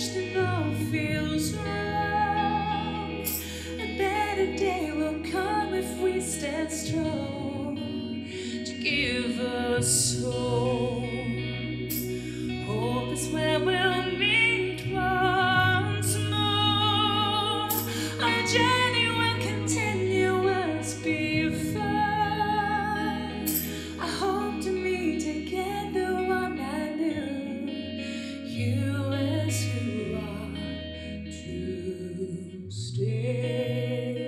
changed and all feels wrong. A better day will come if we stand strong to give us hope. Hope is where we'll meet once more. Our journey will continue as before. I hope to meet together one I knew. You as you are to stay.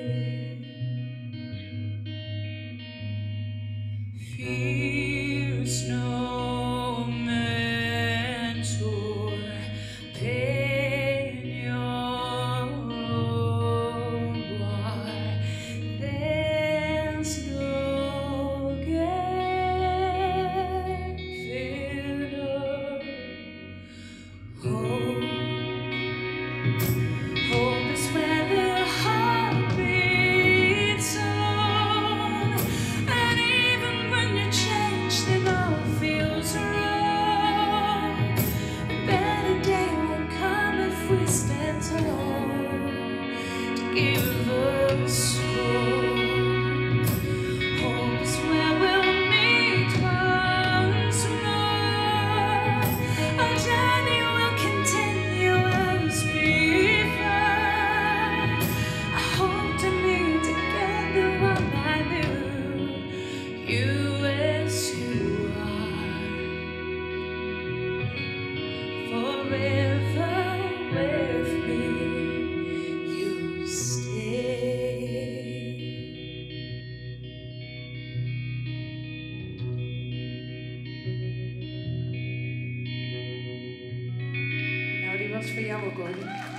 Fears no mentor, pain your own war. There's no giving up. Hope is where the heart beats on. And even when you're changed and all feels wrong, a better day will come if we stand tall to give us hope. Hope is where we'll meet once more. Our journey will continue as before. I hope to meet together one I knew. You as you are, forever with me. You stay. Nou, die was voor jou ook, hoor.